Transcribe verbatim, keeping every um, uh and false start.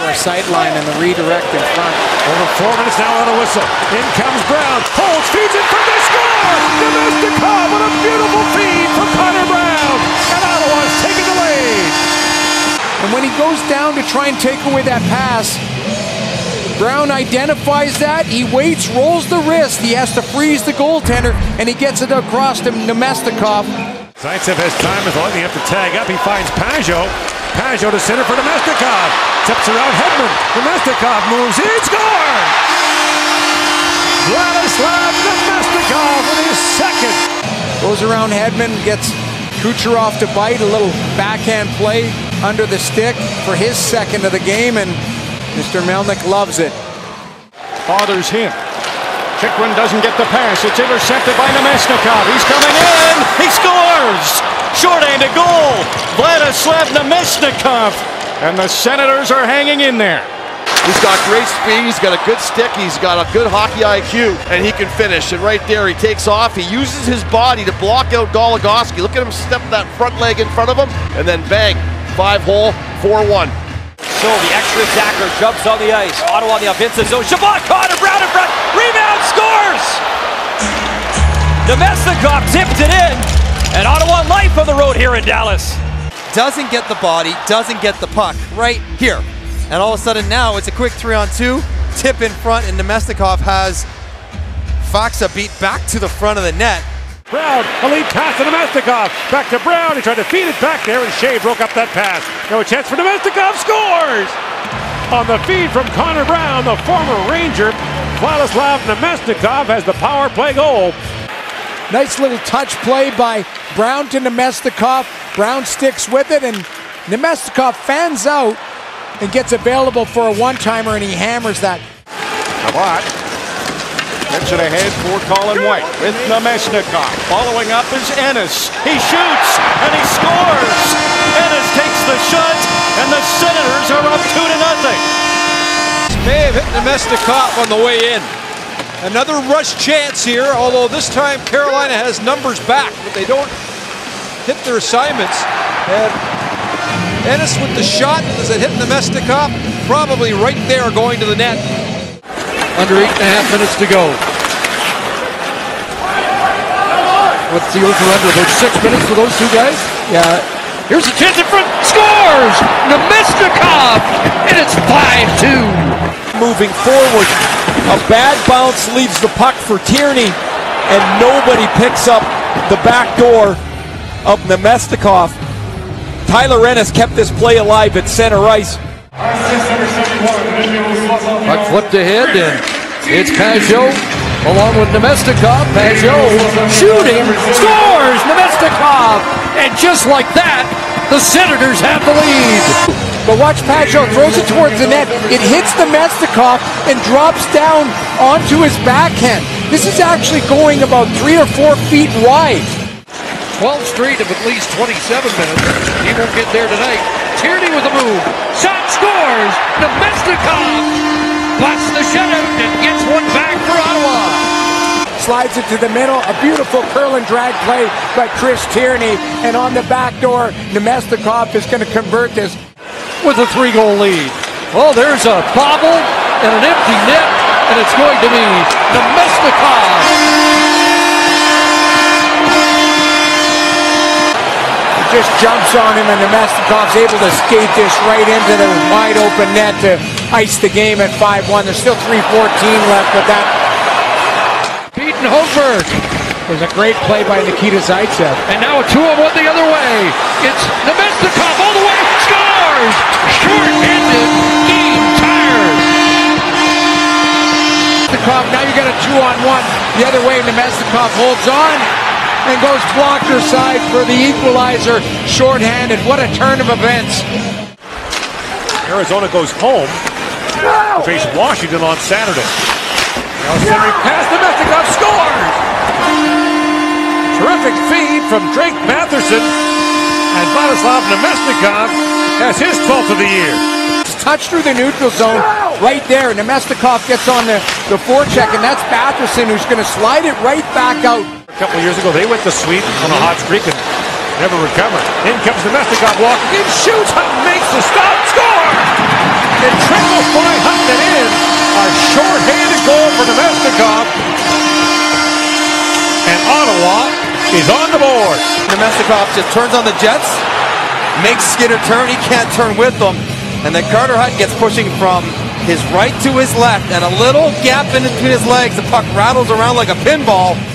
Our sideline and the redirect in front. Over four minutes now on a whistle. In comes Brown. Holds, feeds it for the score! Namestnikov, what a beautiful feed from Connor Brown! And Ottawa's taking the lead! And when he goes down to try and take away that pass, Brown identifies that, he waits, rolls the wrist, he has to freeze the goaltender, and he gets it across to Namestnikov. Zaitsev has time with only have to tag up. He finds Pajot. Pajot to center for Namestnikov. Tips around Hedman. Namestnikov moves in, score! Vladislav Namestnikov with his second. Goes around Hedman, gets Kucherov to bite, a little backhand play under the stick for his second of the game, and Mister Melnyk loves it. Bothers him. Chikrin doesn't get the pass. It's intercepted by Namestnikov. He's coming in. He scores! Short-handed goal. Vladislav Namestnikov. And the Senators are hanging in there. He's got great speed. He's got a good stick. He's got a good hockey I Q. And he can finish. And right there, he takes off. He uses his body to block out Goligoski. Look at him step that front leg in front of him. And then bang. Five hole, four one. So the extra attacker jumps on the ice. Ottawa on the offensive zone. Shabbat Connor Brown in front. Rebound, scores! Namestnikov tipped it in. And Ottawa life on the road here in Dallas. Doesn't get the body, doesn't get the puck right here. And all of a sudden now it's a quick three on two. Tip in front, and Namestnikov has Faksa beat back to the front of the net. Brown, a lead pass to Namestnikov. Back to Brown. He tried to feed it back there, and Shea broke up that pass. No chance for Namestnikov. Scores! On the feed from Connor Brown, the former Ranger, Vladislav Namestnikov has the power play goal. Nice little touch play by Brown to Namestnikov. Brown sticks with it, and Namestnikov fans out and gets available for a one-timer, and he hammers that. Shabbat gets it ahead for Colin White with Namestnikov. Following up is Ennis. He shoots and he scores. Ennis takes the shot, and the Senators are up two to nothing. May have hit Namestnikov on the way in. Another rush chance here, although this time Carolina has numbers back, but they don't hit their assignments. And Ennis with the shot, does it hit Namestnikov? Probably right there going to the net. Under eight and a half minutes to go. What's the over-under? About six minutes for those two guys? Yeah. Here's a chance in front. Scores! Namestnikov! And it's five two. Moving forward. A bad bounce leaves the puck for Tierney, and nobody picks up the back door of Namestnikov. Tyler Ennis kept this play alive at center ice. Puck flipped ahead, and it's Pajot along with Namestnikov. Pajot shooting, scores! Namestnikov! And just like that, the Senators have the lead. But watch Pajot, throws it towards the net. It hits Namestnikov and drops down onto his backhand. This is actually going about three or four feet wide. twelve straight of at least twenty-seven minutes. He won't get there tonight. Tierney with a move. Shot, scores! Namestnikov busts the shutout and gets one back for Ottawa. Slides it to the middle. A beautiful curl and drag play by Chris Tierney. And on the back door, Namestnikov is going to convert this with a three-goal lead. Well, there's a bobble and an empty net, and it's going to be Namestnikov. Just jumps on him, and Namestnikov's able to skate this right into the wide open net to ice the game at five one. There's still three fourteen left with that. Beaten Hogberg. There's a great play by Nikita Zaitsev. And now a two on one the other way. It's Namestnikov all the way. Scores! Short-handed, game tired. Namestnikov, now you got a two on one. The other way, Namestnikov holds on and goes blocker side for the equalizer. Short-handed. What a turn of events. Arizona goes home to face Washington on Saturday. Now centering pass, Namestnikov scores! Terrific feed from Drake Matherson, and Vladislav Namestnikov has his twelfth of the year. Touch through the neutral zone right there. Namestnikov gets on the, the forecheck, and that's Matherson who's going to slide it right back out. A couple of years ago, they went to Sweden on a hot streak and never recovered. In comes Namestnikov walking in, shoots, makes the stop, score! It trickles by Hutton and in. A short-handed goal for Namestnikov. And Ottawa is on the board. Namestnikov just turns on the Jets, makes Skinner turn. He can't turn with them. And then Carter Hutton gets pushing from his right to his left, and a little gap in between his legs. The puck rattles around like a pinball.